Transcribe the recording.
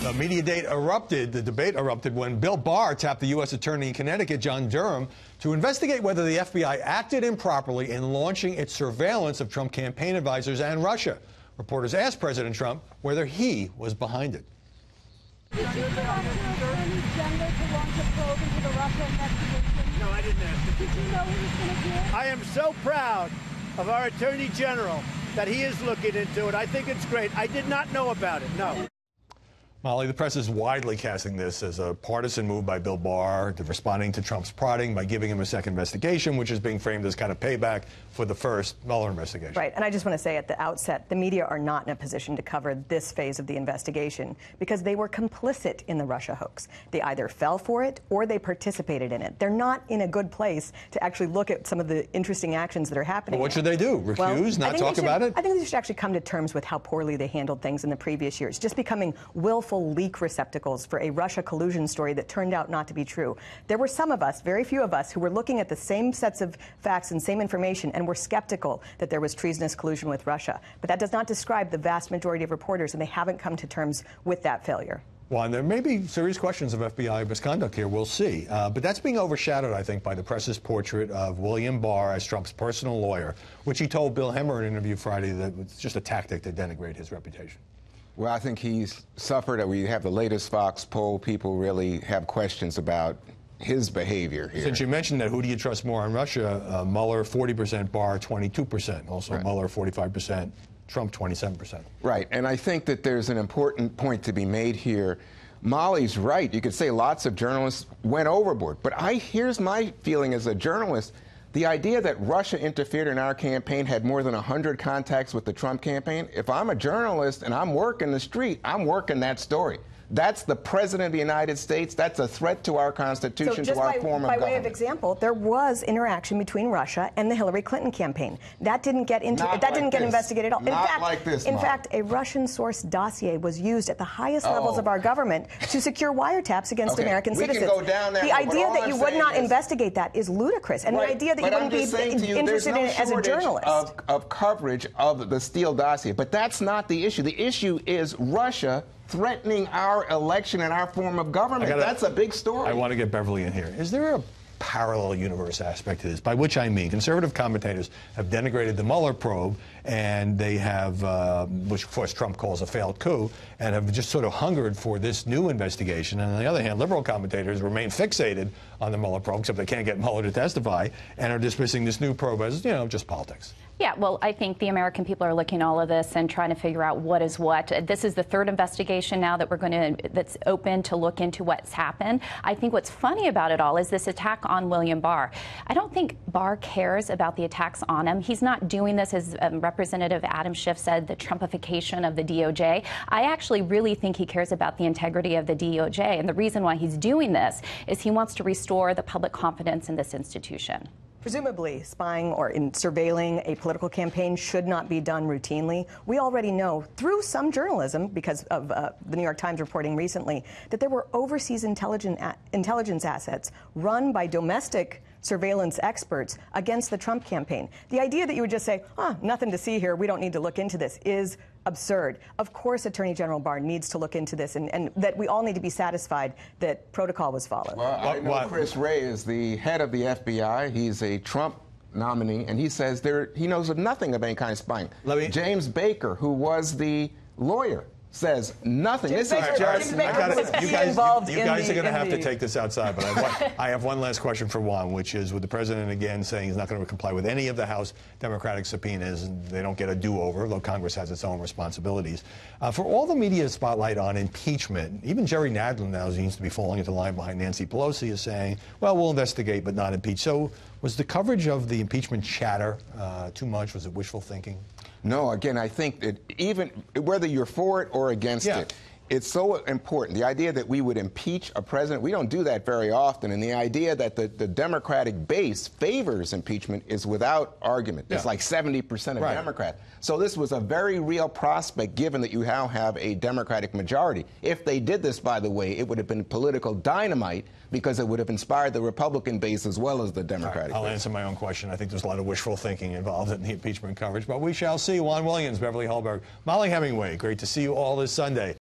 The media debate erupted when Bill Barr tapped the U.S. Attorney in Connecticut, John Durham, to investigate whether the FBI acted improperly in launching its surveillance of Trump campaign advisors and Russia. Reporters asked President Trump whether he was behind it. Did you ask your Attorney General to launch a probe into the Russia investigation? No, I didn't ask him. Did you know he was going to do it? I am so proud of our Attorney General that he is looking into it. I think it's great. I did not know about it, no. Molly, the press is widely casting this as a partisan move by Bill Barr, responding to Trump's prodding by giving him a second investigation, which is being framed as kind of payback for the first Mueller investigation. Right, and I just want to say at the outset, the media are not in a position to cover this phase of the investigation because they were complicit in the Russia hoax. They either fell for it or they participated in it. They're not in a good place to actually look at some of the interesting actions that are happening. Well, what should they do? Refuse? Not talk about it? I think they should actually come to terms with how poorly they handled things in the previous years, just becoming willful leak receptacles for a Russia collusion story that turned out not to be true. There were some of us, very few of us, who were looking at the same sets of facts and same information and were skeptical that there was treasonous collusion with Russia. But that does not describe the vast majority of reporters, and they haven't come to terms with that failure. Well, and there may be serious questions of FBI misconduct here. We'll see. But that's being overshadowed, I think, by the press's portrait of William Barr as Trump's personal lawyer, which he told Bill Hemmer in an interview Friday that it's just a tactic to denigrate his reputation. Well, I think he's suffered. We have the latest Fox poll. People really have questions about his behavior here. Since you mentioned that, who do you trust more on Russia? Mueller, 40%, Barr, 22%. Also, right. Mueller, 45%, Trump, 27%. Right. And I think that there's an important point to be made here. Molly's right. You could say lots of journalists went overboard. But here's my feeling as a journalist. The idea that Russia interfered in our campaign, had more than 100 contacts with the Trump campaign. If I'm a journalist and I'm working the street, I'm working that story. That's the President of the United States. That's a threat to our Constitution, to our form of government. By way of example, there was interaction between Russia and the Hillary Clinton campaign. That didn't get investigated at all. In fact, a Russian source dossier was used at the highest levels of our government to secure wiretaps against American citizens. Can go down that the idea that you would not investigate that is ludicrous, and the idea that you wouldn't be interested in it as a journalist of coverage of the Steele dossier. But that's not the issue. The issue is Russia threatening our election and our form of government. That's a big story. I want to get Beverly in here. Is there a parallel universe aspect to this? By which I mean, conservative commentators have denigrated the Mueller probe, and they have, which of course Trump calls a failed coup, and have just sort of hungered for this new investigation. And on the other hand, liberal commentators remain fixated on the Mueller probe, except they can't get Mueller to testify, and are dismissing this new probe as, just politics. Yeah, well, I think the American people are looking at all of this and trying to figure out what is what. This is the third investigation now that that's open to look into what's happened. I think what's funny about it all is this attack on William Barr. I don't think Barr cares about the attacks on him. He's not doing this, as Representative Adam Schiff said, the Trumpification of the DOJ. I actually really think he cares about the integrity of the DOJ. And the reason why he's doing this is he wants to restore the public confidence in this institution. Presumably, spying or surveilling a political campaign should not be done routinely. We already know through some journalism, because of the New York Times reporting recently, that there were overseas intelligence assets run by domestic surveillance experts against the Trump campaign. The idea that you would just say, nothing to see here, we don't need to look into this, is absurd. Of course, Attorney General Barr needs to look into this, and that we all need to be satisfied that protocol was followed. Well, I know Chris Wray is the head of the FBI. He's a Trump nominee, and he says he knows of nothing of any kind of spying. James Baker, who was the lawyer, says nothing. You guys are going to have to take this outside, but I have one last question for Juan, which is, with the president again saying he's not going to comply with any of the House Democratic subpoenas, and they don't get a do-over, though Congress has its own responsibilities. For all the media spotlight on impeachment, even Jerry Nadler now seems to be falling into line behind Nancy Pelosi, is saying, well, we'll investigate but not impeach. So was the coverage of the impeachment chatter too much? Was it wishful thinking? No, again, I think that even whether you're for it or against it, it's so important. The idea that we would impeach a president, we don't do that very often. And the idea that the Democratic base favors impeachment is without argument. It's like 70% of Democrats. So this was a very real prospect, given that you now have a Democratic majority. If they did this, by the way, it would have been political dynamite, because it would have inspired the Republican base as well as the Democratic base. I'll answer my own question. I think there's a lot of wishful thinking involved in the impeachment coverage, but we shall see. Juan Williams, Beverly Hallberg, Molly Hemingway, great to see you all this Sunday.